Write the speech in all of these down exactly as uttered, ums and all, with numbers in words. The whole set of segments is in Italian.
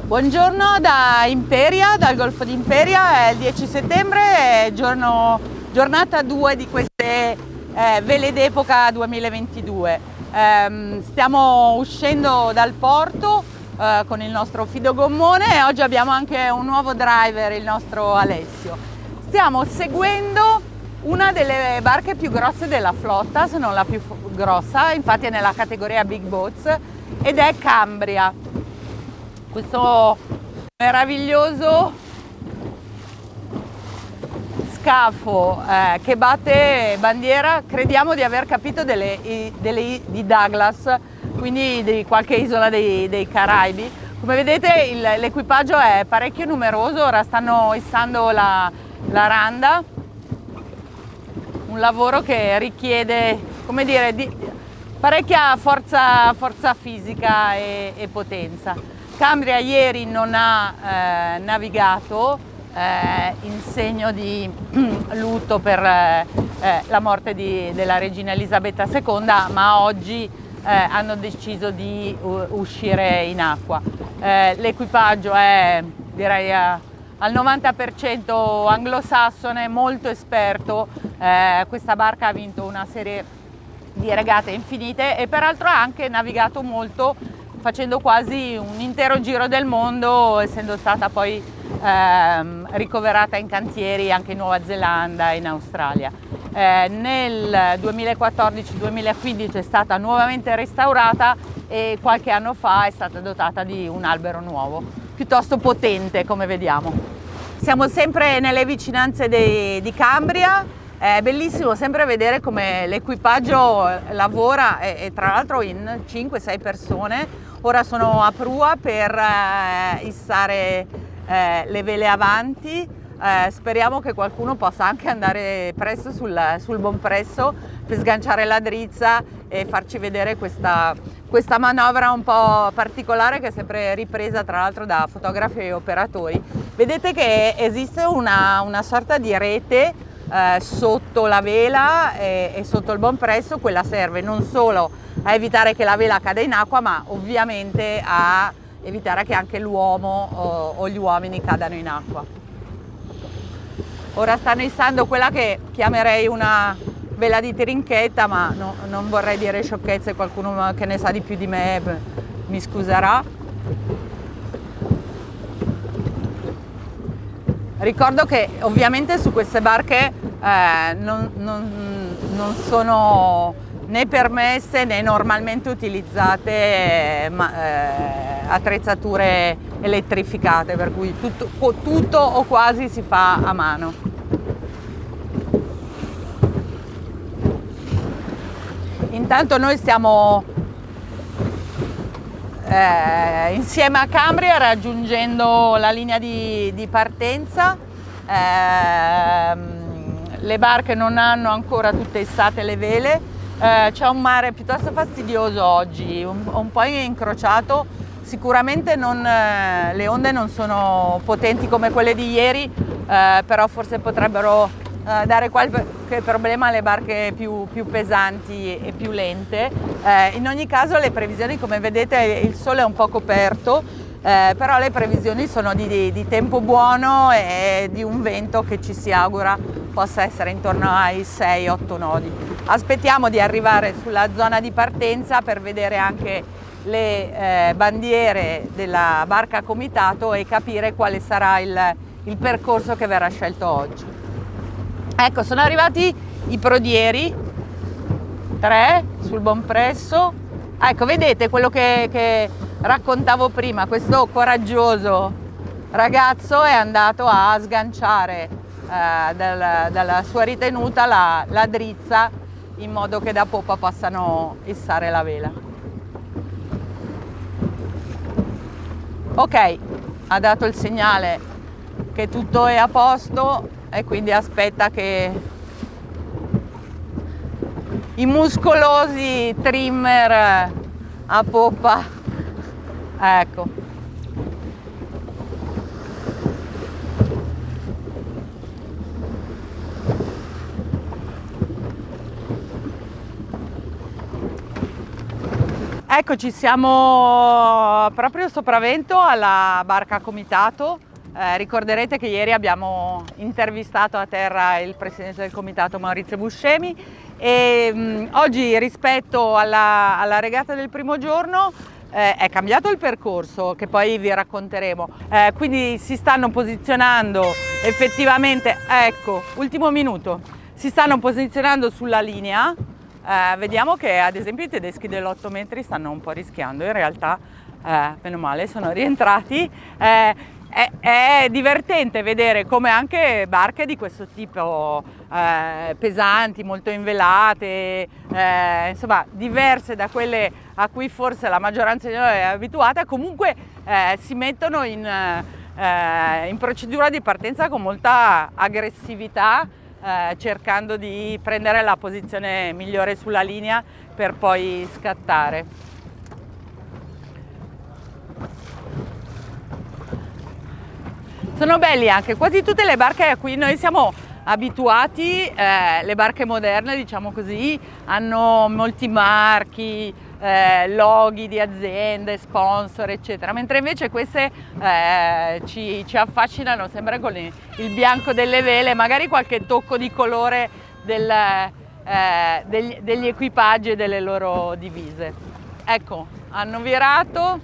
Buongiorno da Imperia, dal Golfo di Imperia, è il dieci settembre, è giorno, giornata due di queste eh, vele d'epoca duemilaventidue. Eh, stiamo uscendo dal porto eh, con il nostro Fido Gommone e oggi abbiamo anche un nuovo driver, il nostro Alessio. Stiamo seguendo una delle barche più grosse della flotta, se non la più grossa, infatti è nella categoria Big Boats, ed è Cambria. Questo meraviglioso scafo eh, che batte bandiera, crediamo di aver capito, delle, delle, di Douglas, quindi di qualche isola dei, dei Caraibi. Come vedete l'equipaggio è parecchio numeroso, ora stanno issando la, la randa, un lavoro che richiede, come dire, di, parecchia forza, forza fisica e, e potenza. Cambria ieri non ha eh, navigato eh, in segno di lutto per eh, la morte di, della regina Elisabetta seconda, ma oggi eh, hanno deciso di uh, uscire in acqua. Eh, l'equipaggio è, direi, a, al novanta per cento anglosassone, molto esperto. Eh, questa barca ha vinto una serie di regate infinite e peraltro ha anche navigato molto, facendo quasi un intero giro del mondo, essendo stata poi ehm, ricoverata in cantieri anche in Nuova Zelanda e in Australia. Eh, nel duemilaquattordici duemilaquindici è stata nuovamente restaurata e qualche anno fa è stata dotata di un albero nuovo, piuttosto potente, come vediamo. Siamo sempre nelle vicinanze dei, di Cambria. È bellissimo sempre vedere come l'equipaggio lavora e, e tra l'altro in cinque sei persone. Ora sono a prua per eh, issare eh, le vele avanti. Eh, speriamo che qualcuno possa anche andare presto sul, sul bompresso per sganciare la drizza e farci vedere questa, questa manovra un po' particolare, che è sempre ripresa tra l'altro da fotografi e operatori. Vedete che esiste una, una sorta di rete eh, sotto la vela e, e sotto il bompresso. Quella serve non solo a evitare che la vela cada in acqua, ma ovviamente a evitare che anche l'uomo o, o gli uomini cadano in acqua. Ora stanno issando quella che chiamerei una vela di trinchetta, ma no, non vorrei dire sciocchezze, qualcuno che ne sa di più di me mi scuserà. Ricordo che ovviamente su queste barche eh, non, non, non sono né permesse né normalmente utilizzate eh, ma, eh, attrezzature elettrificate, per cui tutto, tutto o quasi si fa a mano. Intanto noi stiamo eh, insieme a Cambria raggiungendo la linea di, di partenza. Eh, le barche non hanno ancora tutte issate le vele. Eh, c'è un mare piuttosto fastidioso oggi, un, un po' incrociato. Sicuramente non, eh, le onde non sono potenti come quelle di ieri, eh, però forse potrebbero eh, dare qualche problema alle barche più, più pesanti e più lente. Eh, in ogni caso le previsioni, come vedete, il sole è un po' coperto, eh, però le previsioni sono di, di, di tempo buono e di un vento che ci si augura possa essere intorno ai sei otto nodi. Aspettiamo di arrivare sulla zona di partenza per vedere anche le eh, bandiere della barca comitato e capire quale sarà il, il percorso che verrà scelto oggi. Ecco, sono arrivati i prodieri, tre sul bompresso. Ecco, vedete quello che, che raccontavo prima, questo coraggioso ragazzo è andato a sganciare eh, dal, dalla sua ritenuta la, la drizza, in modo che da poppa possano issare la vela. Ok, ha dato il segnale che tutto è a posto e quindi aspetta che i muscolosi trimmer a poppa, ecco. Eccoci, siamo proprio sopravvento alla barca Comitato. Eh, ricorderete che ieri abbiamo intervistato a terra il presidente del comitato Maurizio Buscemi e mh, oggi rispetto alla, alla regata del primo giorno eh, è cambiato il percorso che poi vi racconteremo, eh, quindi si stanno posizionando effettivamente, ecco, ultimo minuto, si stanno posizionando sulla linea. Eh, vediamo che ad esempio i tedeschi dell'otto metri stanno un po' rischiando, in realtà eh, meno male sono rientrati. Eh, È, è divertente vedere come anche barche di questo tipo, eh, pesanti, molto invelate, eh, insomma diverse da quelle a cui forse la maggioranza di noi è abituata, comunque eh, si mettono in, eh, in procedura di partenza con molta aggressività, eh, cercando di prendere la posizione migliore sulla linea per poi scattare. Sono belli anche quasi tutte le barche a cui noi siamo abituati, eh, le barche moderne diciamo così, hanno molti marchi, eh, loghi di aziende, sponsor eccetera, mentre invece queste eh, ci, ci affascinano sempre con il, il bianco delle vele, magari qualche tocco di colore del, eh, degli, degli equipaggi e delle loro divise. Ecco, hanno virato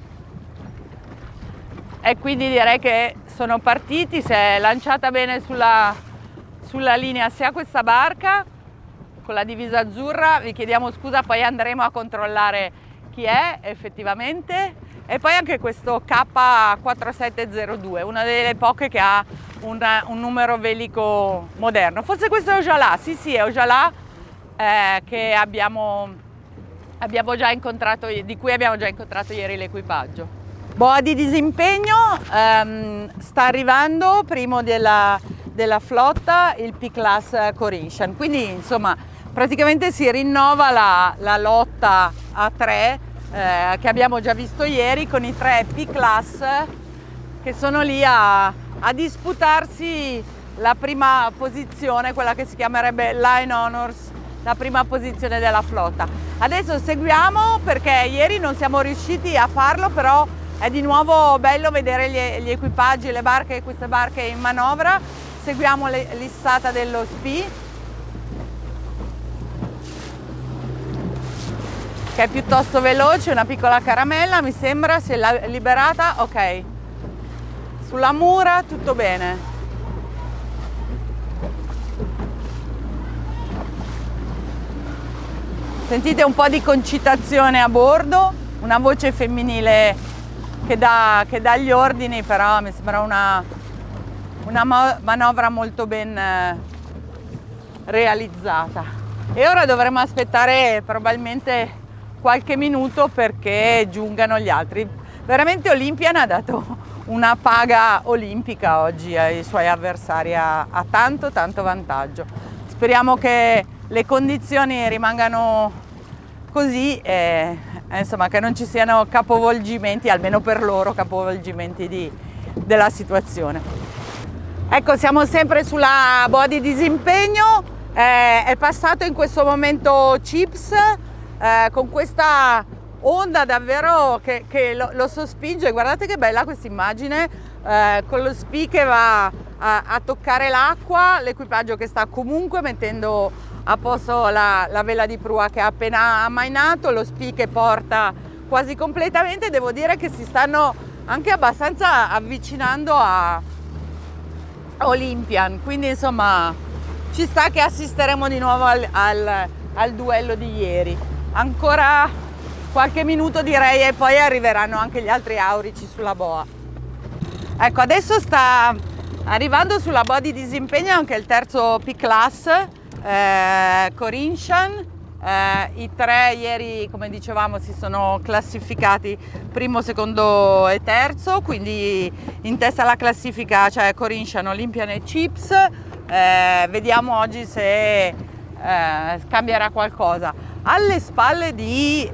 e quindi direi che sono partiti, si è lanciata bene sulla, sulla linea sia questa barca con la divisa azzurra, vi chiediamo scusa, poi andremo a controllare chi è effettivamente, e poi anche questo K quarantasette zero due, una delle poche che ha un, un numero velico moderno, forse questo è Ojala, sì sì è Ojala, eh, che abbiamo, abbiamo già incontrato, di cui abbiamo già incontrato ieri l'equipaggio. Boa di disimpegno, ehm, sta arrivando primo della, della flotta il P-Class Corinthian, quindi insomma praticamente si rinnova la, la lotta a tre eh, che abbiamo già visto ieri con i tre P-Class che sono lì a, a disputarsi la prima posizione, quella che si chiamerebbe Line Honors, la prima posizione della flotta. Adesso seguiamo perché ieri non siamo riusciti a farlo, però è di nuovo bello vedere gli, gli equipaggi, le barche, queste barche in manovra. Seguiamo l'issata dello S P I, che è piuttosto veloce, una piccola caramella mi sembra, si è liberata, ok. Sulla mura tutto bene. Sentite un po' di concitazione a bordo, una voce femminile Che dà, che dà gli ordini, però mi sembra una, una manovra molto ben eh, realizzata. E ora dovremo aspettare probabilmente qualche minuto perché giungano gli altri. Veramente Olympian ha dato una paga olimpica oggi ai suoi avversari, ha, ha tanto tanto vantaggio. Speriamo che le condizioni rimangano così e insomma che non ci siano capovolgimenti, almeno per loro capovolgimenti di, della situazione. Ecco, siamo sempre sulla boa di disimpegno, eh, è passato in questo momento Chips eh, con questa onda davvero che, che lo, lo sospinge. Guardate che bella questa immagine, eh, con lo S P I che va a, a toccare l'acqua, l'equipaggio che sta comunque mettendo a posto la, la vela di prua che ha appena ammainato, lo S P I che porta quasi completamente. Devo dire che si stanno anche abbastanza avvicinando a Olympian, quindi insomma ci sta che assisteremo di nuovo al, al, al duello di ieri. Ancora qualche minuto direi e poi arriveranno anche gli altri aurici sulla boa. Ecco, adesso sta arrivando sulla boa di disimpegno anche il terzo P-Class Eh, Corinthian, eh, i tre ieri come dicevamo si sono classificati primo, secondo e terzo, quindi in testa alla classifica c'è Corinthian, Olympian e Chips. Eh, vediamo oggi se eh, cambierà qualcosa. Alle spalle di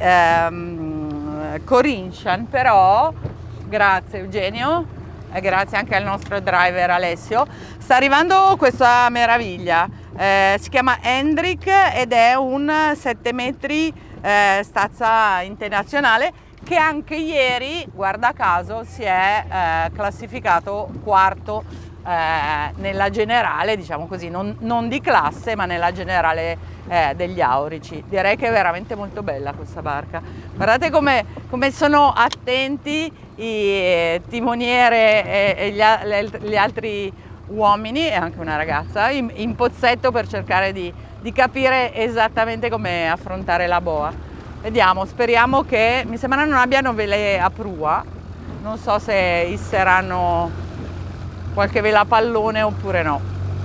ehm, Corinthian però, grazie Eugenio e grazie anche al nostro driver Alessio, sta arrivando questa meraviglia. Eh, si chiama Hendrik ed è un sette metri eh, stazza internazionale, che anche ieri, guarda caso, si è eh, classificato quarto eh, nella generale, diciamo così, non, non di classe, ma nella generale eh, degli Aurici. Direi che è veramente molto bella questa barca. Guardate come, come sono attenti i timoniere e, e gli, gli altri uomini, e anche una ragazza, in, in pozzetto per cercare di, di capire esattamente come affrontare la boa. Vediamo, speriamo che, mi sembra non abbiano vele a prua, non so se isseranno qualche vela a pallone oppure no.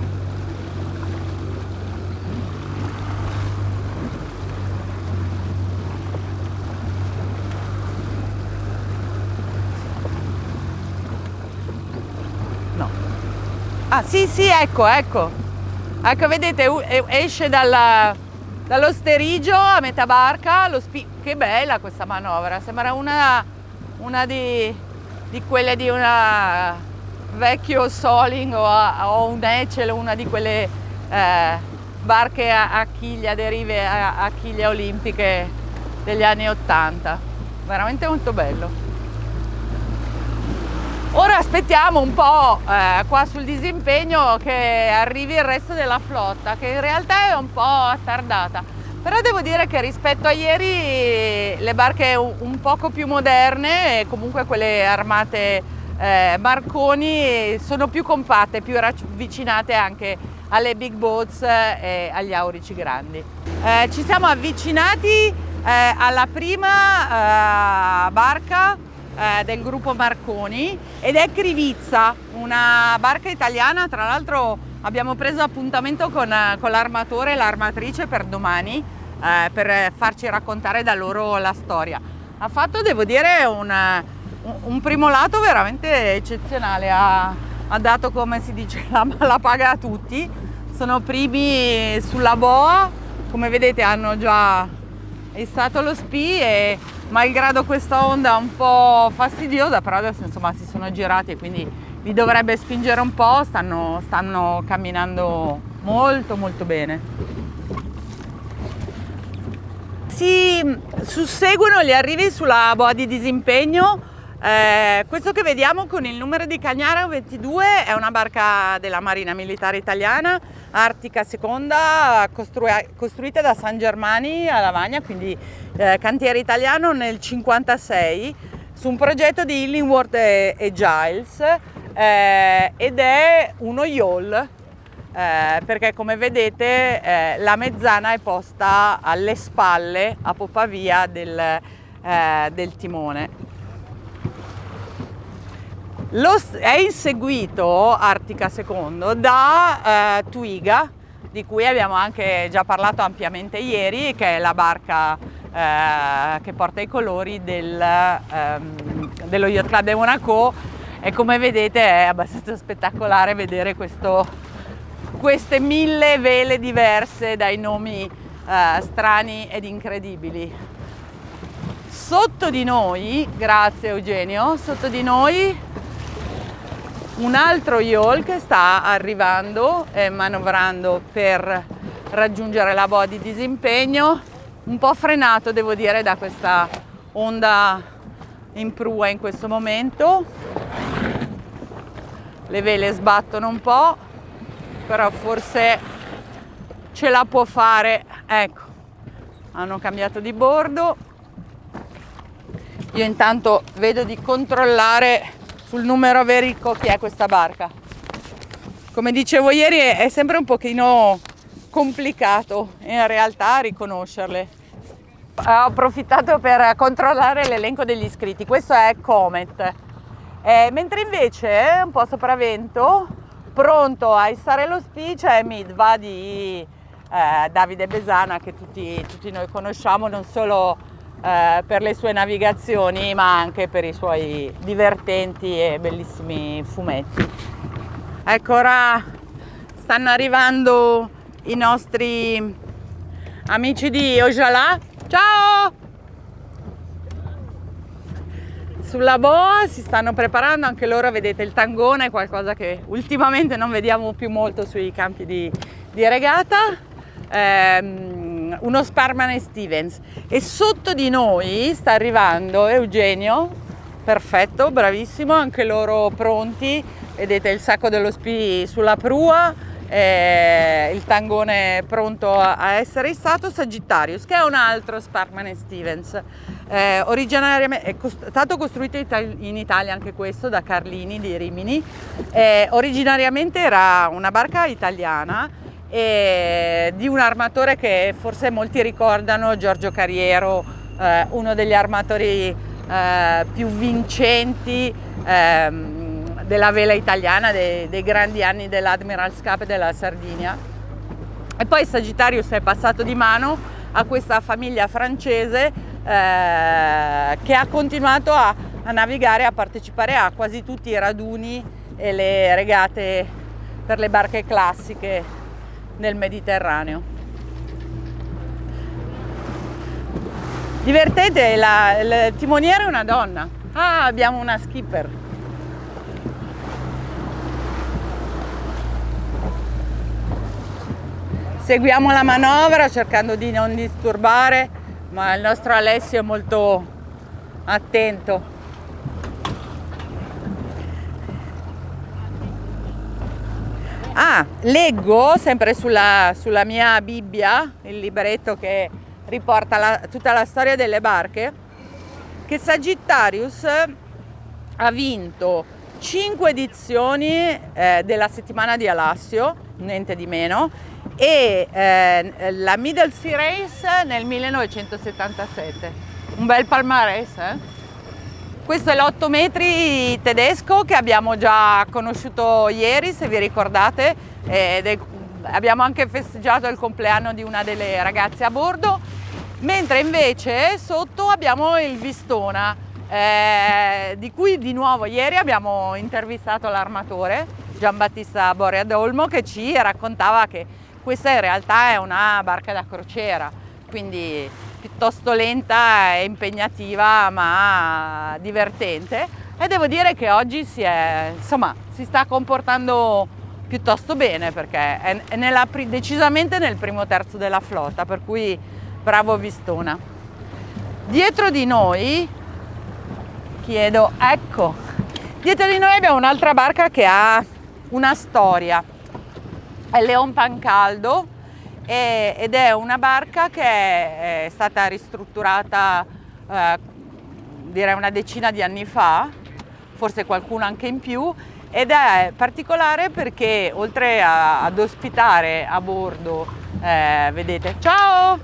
No. Ah sì sì, ecco, ecco. Ecco, vedete, esce dalla... dallo sterigio a metà barca, lo spi... che bella questa manovra, sembra una, una di, di quelle di una vecchio Soling o, a, o un Ecel, una di quelle eh, barche a, a chiglia, derive a, a chiglia olimpiche degli anni ottanta, veramente molto bello. Ora aspettiamo un po' eh, qua sul disimpegno che arrivi il resto della flotta, che in realtà è un po' attardata, però devo dire che rispetto a ieri le barche un, un poco più moderne e comunque quelle armate eh, barconi sono più compatte, più ravvicinate anche alle big boats e agli aurici grandi. Eh, ci siamo avvicinati eh, alla prima eh, barca del gruppo Marconi, ed è Crivizza, una barca italiana. Tra l'altro abbiamo preso appuntamento con, con l'armatore e l'armatrice per domani eh, per farci raccontare da loro la storia. Ha fatto, devo dire, un, un primo lato veramente eccezionale, ha, ha dato, come si dice, la, la paga a tutti. Sono primi sulla boa, come vedete hanno già issato lo spi e malgrado questa onda un po' fastidiosa, però adesso insomma si sono girati e quindi li dovrebbe spingere un po', stanno, stanno camminando molto molto bene. Si susseguono gli arrivi sulla boa di disimpegno. Eh, questo che vediamo con il numero di Cagnara ventidue è una barca della Marina Militare Italiana, Artica Seconda, costru costruita da San Germani a Lavagna, quindi eh, cantiere italiano, nel cinquantasei, su un progetto di Illingworth e, e Giles, eh, ed è uno yawl, eh, perché come vedete eh, la mezzana è posta alle spalle, a poppa via del, eh, del timone. Lo, è inseguito Artica Secondo da eh, Twiga, di cui abbiamo anche già parlato ampiamente ieri, che è la barca eh, che porta i colori del, ehm, dello Yacht Club de Monaco, e come vedete è abbastanza spettacolare vedere questo, queste mille vele diverse dai nomi eh, strani ed incredibili. Sotto di noi, grazie Eugenio, sotto di noi un altro yawl che sta arrivando e manovrando per raggiungere la boa di disimpegno, un po' frenato devo dire da questa onda in prua in questo momento. Le vele sbattono un po', però forse ce la può fare. Ecco, hanno cambiato di bordo. Io intanto vedo di controllare sul numero verico chi è questa barca. Come dicevo ieri è sempre un pochino complicato in realtà riconoscerle. Ho approfittato per controllare l'elenco degli iscritti. Questo è Comet, eh, mentre invece un po' sopravvento, pronto a issare lo spi, c'è Midva di eh, Davide Besana, che tutti, tutti noi conosciamo, non solo Eh, per le sue navigazioni ma anche per i suoi divertenti e bellissimi fumetti. Ecco, ora stanno arrivando i nostri amici di Ojala. Ciao! Sulla boa si stanno preparando anche loro, vedete il tangone, qualcosa che ultimamente non vediamo più molto sui campi di, di regata. Eh, um, uno Sparkman e Stevens, e sotto di noi sta arrivando Eugenio, perfetto, bravissimo, anche loro pronti, vedete il sacco dello spi sulla prua, eh, il tangone pronto a, a essere issato. Sagittarius, che è un altro Sparkman e Stevens, eh, originariamente è cost stato costruito in Italia anche questo da Carlini di Rimini, eh, originariamente era una barca italiana e di un armatore che forse molti ricordano, Giorgio Carriero, eh, uno degli armatori eh, più vincenti ehm, della vela italiana, dei, dei grandi anni dell'Admiral's Cup e della Sardinia. E poi Sagittarius è passato di mano a questa famiglia francese eh, che ha continuato a, a navigare, a partecipare a quasi tutti i raduni e le regate per le barche classiche nel Mediterraneo. Divertente, la, il timoniere è una donna. Ah, abbiamo una skipper. Seguiamo la manovra cercando di non disturbare, ma il nostro Alessio è molto attento. Ah, leggo sempre sulla, sulla mia Bibbia, il libretto che riporta la, tutta la storia delle barche, che Sagittarius ha vinto cinque edizioni eh, della settimana di Alassio, niente di meno, e eh, la Middle Sea Race nel millenovecentosettantasette. Un bel palmarès, eh? Questo è l'otto metri tedesco che abbiamo già conosciuto ieri, se vi ricordate, ed è, abbiamo anche festeggiato il compleanno di una delle ragazze a bordo, mentre invece sotto abbiamo il Vistona, eh, di cui di nuovo ieri abbiamo intervistato l'armatore Giambattista Boreadolmo, che ci raccontava che questa in realtà è una barca da crociera, quindi piuttosto lenta e impegnativa ma divertente, e devo dire che oggi si, è, insomma, si sta comportando piuttosto bene, perché è, è nella, decisamente nel primo terzo della flotta, per cui bravo Vistona. Dietro di noi, chiedo, ecco, dietro di noi abbiamo un'altra barca che ha una storia, è Leon Pancaldo, ed è una barca che è stata ristrutturata eh, direi una decina di anni fa, forse qualcuno anche in più, ed è particolare perché oltre a, ad ospitare a bordo, eh, vedete, ciao,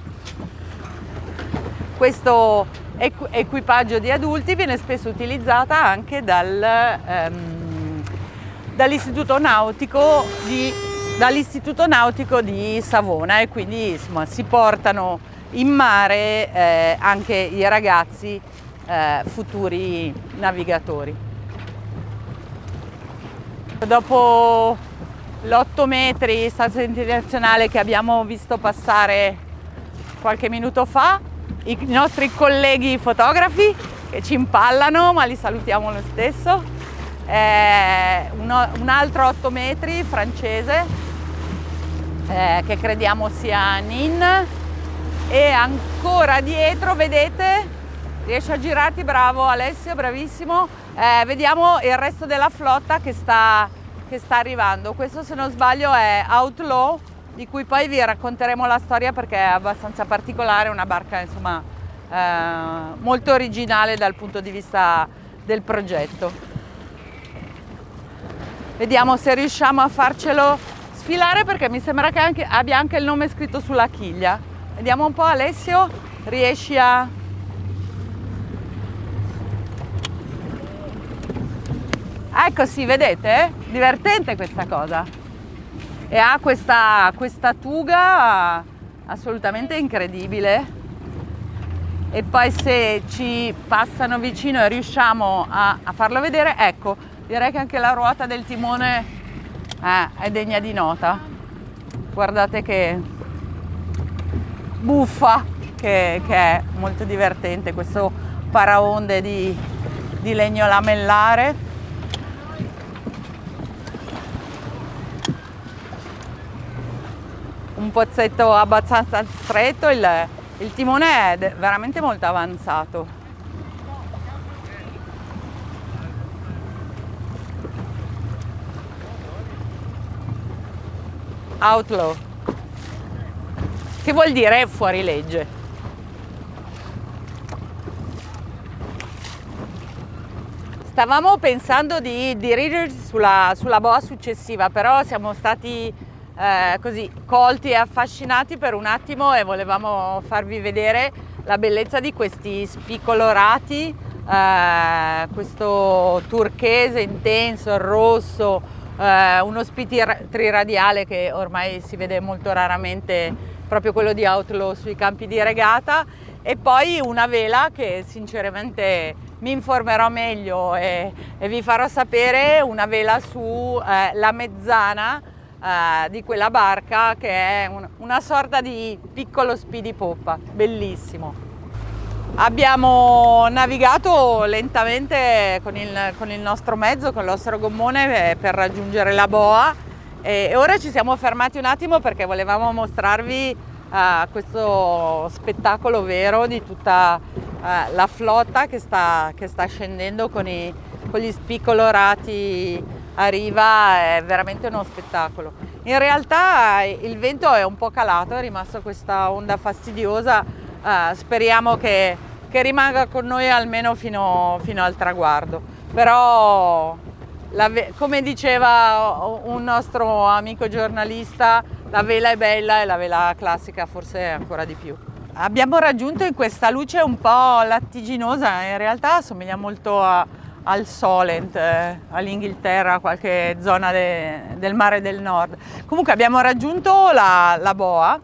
questo equ equipaggio di adulti, viene spesso utilizzata anche dal, ehm, dall'istituto nautico di dall'Istituto Nautico di Savona, e quindi insomma, si portano in mare eh, anche i ragazzi eh, futuri navigatori. Dopo l'otto metri stanza internazionale che abbiamo visto passare qualche minuto fa, i nostri colleghi fotografi che ci impallano, ma li salutiamo lo stesso, eh, uno, un altro otto metri francese, Eh, che crediamo sia Nin, e ancora dietro, vedete, riesci a girarti, bravo Alessio, bravissimo, eh, vediamo il resto della flotta che sta, che sta arrivando. Questo, se non sbaglio, è Outlaw, di cui poi vi racconteremo la storia perché è abbastanza particolare, una barca insomma eh, molto originale dal punto di vista del progetto. Vediamo se riusciamo a farcelo sfilare, perché mi sembra che anche, abbia anche il nome scritto sulla chiglia. Vediamo un po', Alessio, riesci a... Ecco, sì, vedete? Divertente questa cosa. E ha questa, questa tuga assolutamente incredibile. E poi se ci passano vicino e riusciamo a, a farlo vedere, ecco, direi che anche la ruota del timone Eh, è degna di nota. Guardate che buffa che, che è molto divertente questo paraonde di, di legno lamellare. un pozzetto abbastanza stretto, il, il timone è veramente molto avanzato. Outlaw, che vuol dire fuori legge. Stavamo pensando di dirigerci sulla, sulla boa successiva, però siamo stati eh, così colti e affascinati per un attimo e volevamo farvi vedere la bellezza di questi spiccolorati, eh, questo turchese intenso, il rosso, eh, uno speed triradiale che ormai si vede molto raramente, proprio quello di Outlaw sui campi di regata, e poi una vela che sinceramente mi informerò meglio e, e vi farò sapere, una vela su eh, la mezzana eh, di quella barca, che è un, una sorta di piccolo speedy poppa, bellissimo. Abbiamo navigato lentamente con il, con il nostro mezzo, con il nostro gommone per raggiungere la boa, e ora ci siamo fermati un attimo perché volevamo mostrarvi Uh, questo spettacolo vero di tutta uh, la flotta che sta, che sta scendendo con, i, con gli spiccolorati a riva. È veramente uno spettacolo. In realtà il vento è un po' calato, è rimasta questa onda fastidiosa, uh, speriamo che, che rimanga con noi almeno fino, fino al traguardo, però la, come diceva un nostro amico giornalista, la vela è bella e la vela classica forse ancora di più. Abbiamo raggiunto in questa luce un po' lattiginosa, in realtà assomiglia molto a, al Solent, eh, all'Inghilterra, qualche zona de, del mare del nord. Comunque abbiamo raggiunto la, la boa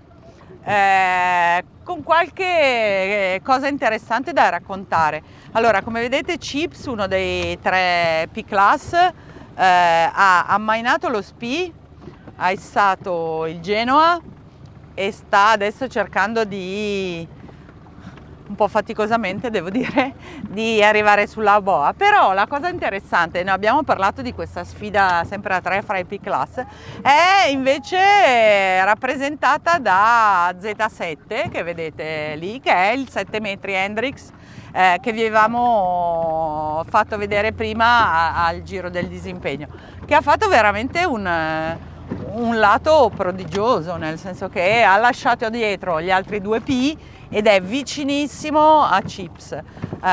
eh, con qualche cosa interessante da raccontare. Allora, come vedete, Chips, uno dei tre P-Class, eh, ha ammainato lo Spee, ha issato il Genoa e sta adesso cercando di, un po' faticosamente devo dire, di arrivare sulla boa. Però la cosa interessante, noi abbiamo parlato di questa sfida sempre a tre fra i P-Class, è invece rappresentata da Z sette, che vedete lì, che è il sette metri Hendrix eh, che vi avevamo fatto vedere prima a, al Giro del Disimpegno, che ha fatto veramente un un lato prodigioso, nel senso che ha lasciato dietro gli altri due P ed è vicinissimo a Chips. Eh,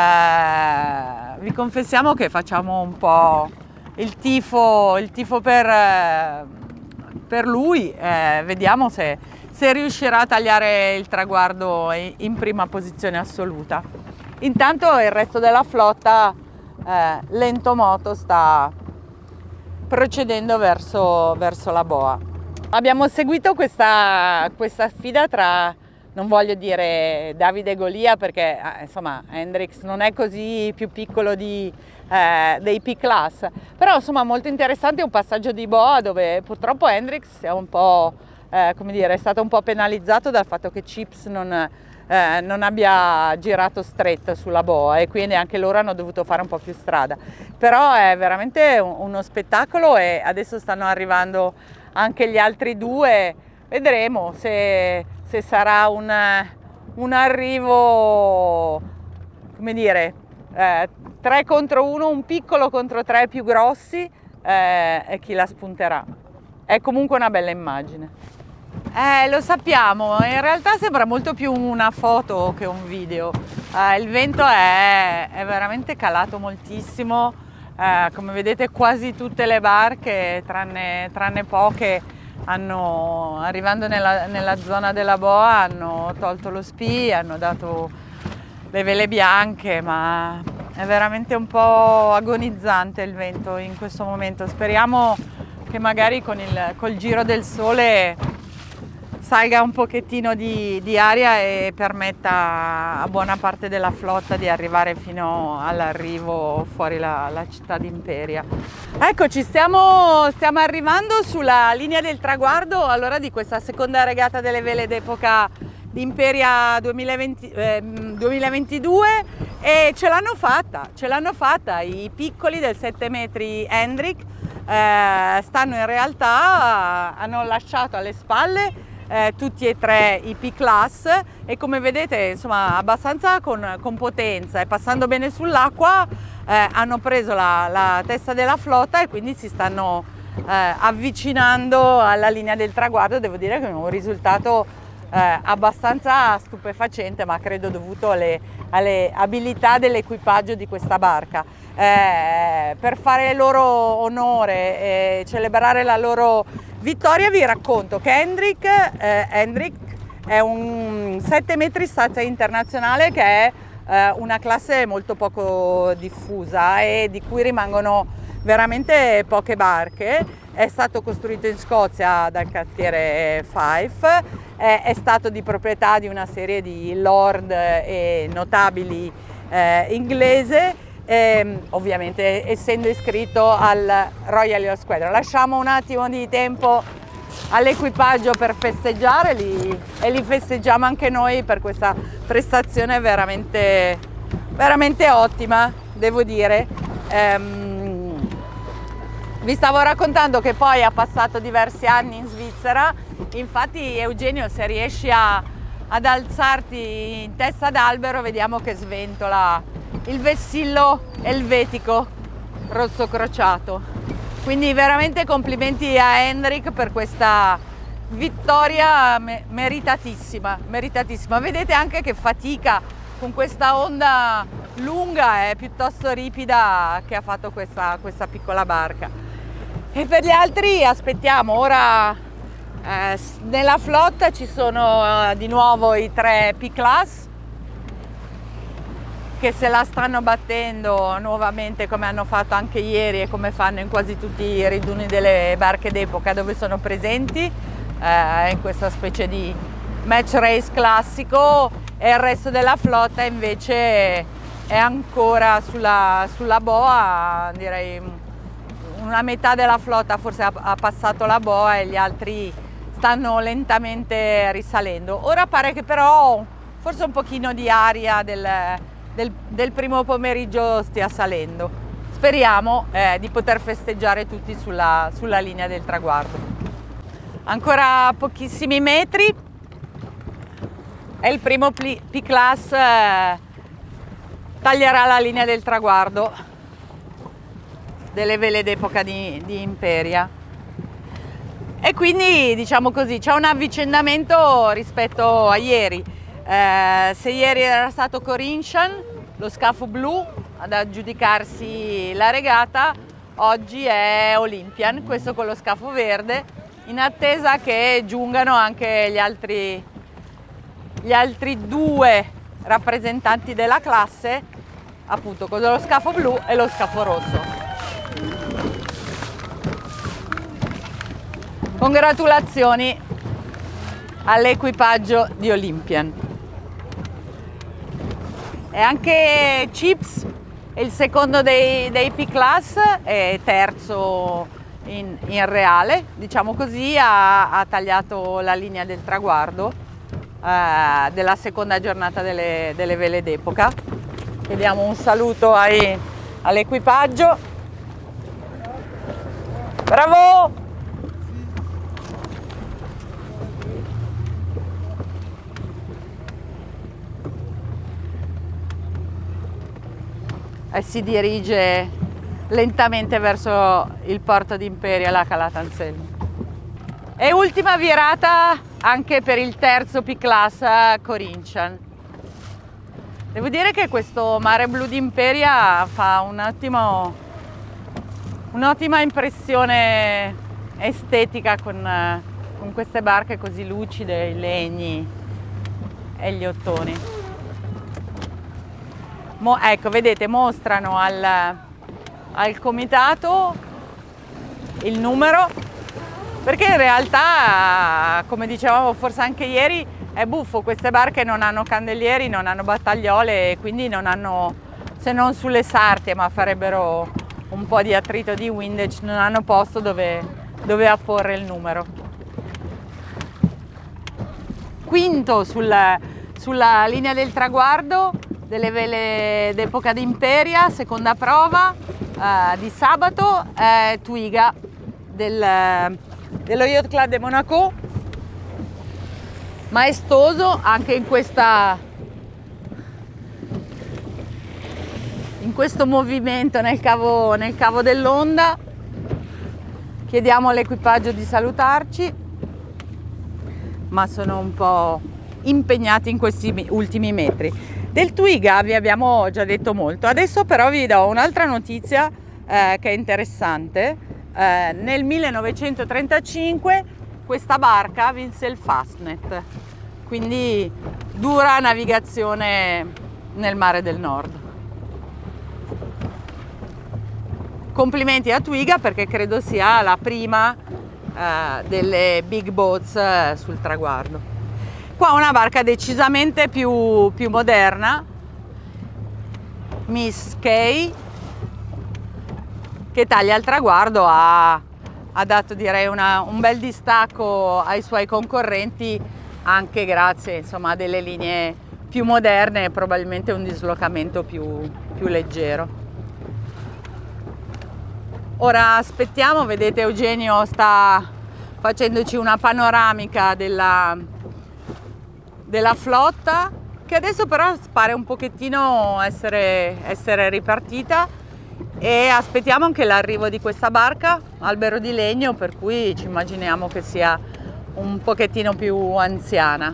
vi confessiamo che facciamo un po' il tifo, il tifo per, eh, per lui, eh, vediamo se, se riuscirà a tagliare il traguardo in prima posizione assoluta. Intanto il resto della flotta, eh, lento moto, sta procedendo verso, verso la boa. Abbiamo seguito questa, questa sfida tra, non voglio dire Davide e Golia, perché eh, insomma Hendrix non è così più piccolo di, eh, dei P-Class, però insomma molto interessante, un passaggio di boa dove purtroppo Hendrix è un po', eh, come dire, è stato un po' penalizzato dal fatto che Chips non Eh, non abbia girato stretto sulla boa, e quindi anche loro hanno dovuto fare un po' più strada. Però è veramente un, uno spettacolo, e adesso stanno arrivando anche gli altri due. Vedremo se, se sarà un, un arrivo, come dire, eh, tre contro uno, un piccolo contro tre più grossi, eh, e chi la spunterà. È comunque una bella immagine. Eh, lo sappiamo, in realtà sembra molto più una foto che un video. Eh, il vento è, è veramente calato moltissimo, eh, come vedete quasi tutte le barche, tranne, tranne poche, hanno, arrivando nella, nella zona della boa, hanno tolto lo Spee, hanno dato le vele bianche, ma è veramente un po' agonizzante il vento in questo momento. Speriamo che magari con il col giro del sole salga un pochettino di, di aria e permetta a buona parte della flotta di arrivare fino all'arrivo fuori la, la città di Imperia. Eccoci, stiamo, stiamo arrivando sulla linea del traguardo allora di questa seconda regata delle vele d'epoca di Imperia duemilaventi, eh, duemilaventidue, e ce l'hanno fatta, ce l'hanno fatta i piccoli del sette metri Hendrix. Eh, stanno in realtà, hanno lasciato alle spalle eh, tutti e tre i P-Class, e come vedete insomma abbastanza con, con potenza, e passando bene sull'acqua eh, hanno preso la, la testa della flotta e quindi si stanno eh, avvicinando alla linea del traguardo. Devo dire che è un risultato eh, abbastanza stupefacente, ma credo dovuto alle, alle abilità dell'equipaggio di questa barca. Eh, per fare loro onore e celebrare la loro vittoria vi racconto che Hendrik, eh, Hendrik è un sette metri stazza internazionale, che è eh, una classe molto poco diffusa e di cui rimangono veramente poche barche. È stato costruito in Scozia dal cantiere Fife, è, è stato di proprietà di una serie di lord e notabili eh, inglese, e, ovviamente essendo iscritto al Royal Yacht Squadron. Lasciamo un attimo di tempo all'equipaggio per festeggiare li, e li festeggiamo anche noi per questa prestazione veramente, veramente ottima, devo dire. Ehm, vi stavo raccontando che poi ha passato diversi anni in Svizzera, infatti Eugenio, se riesci a, ad alzarti in testa d'albero, vediamo che sventola il vessillo elvetico rosso crociato. Quindi veramente complimenti a Hendrik per questa vittoria meritatissima, meritatissima. Vedete anche che fatica con questa onda lunga e piuttosto ripida che ha fatto questa, questa piccola barca. E per gli altri aspettiamo. Ora eh, nella flotta ci sono eh, di nuovo i tre P-Class, che se la stanno battendo nuovamente, come hanno fatto anche ieri e come fanno in quasi tutti i riduni delle barche d'epoca dove sono presenti, eh, in questa specie di match race classico, e il resto della flotta invece è ancora sulla, sulla boa. Direi una metà della flotta forse ha, ha passato la boa e gli altri stanno lentamente risalendo. Ora pare che però forse un pochino di aria del Del, del primo pomeriggio stia salendo. Speriamo eh, di poter festeggiare tutti sulla, sulla linea del traguardo. Ancora pochissimi metri e il primo P-Class eh, taglierà la linea del traguardo delle vele d'epoca di, di Imperia. E quindi, diciamo così, c'è un avvicendamento rispetto a ieri. Eh, se ieri era stato Corinthian, lo scafo blu, ad aggiudicarsi la regata, oggi è Olympian, questo con lo scafo verde, in attesa che giungano anche gli altri, gli altri due rappresentanti della classe, appunto con lo scafo blu e lo scafo rosso. Congratulazioni all'equipaggio di Olympian. E anche Chips è il secondo dei, dei P-Class, è terzo in, in reale, diciamo così, ha, ha tagliato la linea del traguardo eh, della seconda giornata delle, delle vele d'epoca. Chiediamo un saluto all'equipaggio. Bravo! E si dirige lentamente verso il porto di Imperia, la Calathanselmi. E ultima virata anche per il terzo P-Class Corinthian. Devo dire che questo mare blu di Imperia fa un attimo, un'ottima impressione estetica con, con queste barche così lucide, i legni e gli ottoni. Mo, ecco, vedete, mostrano al, al comitato il numero, perché in realtà, come dicevamo forse anche ieri, è buffo, queste barche non hanno candelieri, non hanno battagliole e quindi non hanno, se non sulle sartie, ma farebbero un po' di attrito di windage, non hanno posto dove, dove apporre il numero. Quinto sul, sulla linea del traguardo delle vele d'epoca di Imperia, seconda prova eh, di sabato, eh, Twiga del, dello Yacht Club de Monaco, maestoso anche in questa in questo movimento nel cavo, nel cavo dell'Onda. Chiediamo all'equipaggio di salutarci, ma sono un po' impegnati in questi ultimi metri. Del Twiga vi abbiamo già detto molto, adesso però vi do un'altra notizia eh, che è interessante. Eh, nel millenovecentotrentacinque questa barca vinse il Fastnet, quindi dura navigazione nel mare del Nord. Complimenti a Twiga, perché credo sia la prima eh, delle big boats eh, sul traguardo. Qua una barca decisamente più, più moderna, Miss Kay, che taglia il traguardo, ha, ha dato direi una, un bel distacco ai suoi concorrenti, anche grazie insomma a delle linee più moderne e probabilmente un dislocamento più, più leggero. Ora aspettiamo, vedete Eugenio sta facendoci una panoramica della, della flotta, che adesso però pare un pochettino essere, essere ripartita, e aspettiamo anche l'arrivo di questa barca, Albero di Legno, per cui ci immaginiamo che sia un pochettino più anziana.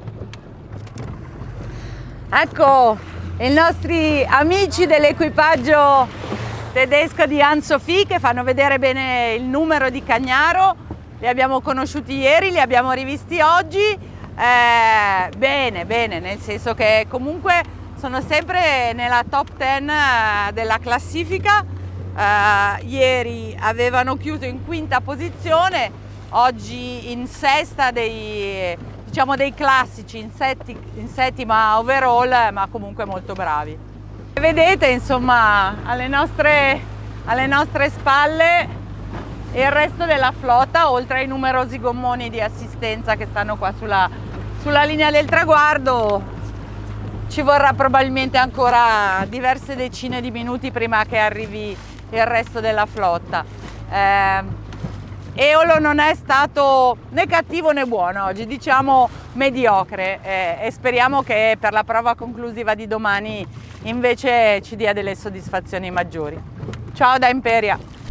Ecco i nostri amici dell'equipaggio tedesco di Anne-Sophie, che fanno vedere bene il numero di Cagnaro. Li abbiamo conosciuti ieri, li abbiamo rivisti oggi. Eh, bene, bene, nel senso che comunque sono sempre nella top dieci della classifica. Eh, ieri avevano chiuso in quinta posizione, oggi in sesta dei, diciamo dei classici, in, setti, in settima overall, ma comunque molto bravi. Vedete insomma alle nostre, alle nostre spalle il resto della flotta, oltre ai numerosi gommoni di assistenza che stanno qua sulla, sulla linea del traguardo. Ci vorrà probabilmente ancora diverse decine di minuti prima che arrivi il resto della flotta. Eh, Eolo non è stato né cattivo né buono oggi, diciamo mediocre, eh, e speriamo che per la prova conclusiva di domani invece ci dia delle soddisfazioni maggiori. Ciao da Imperia!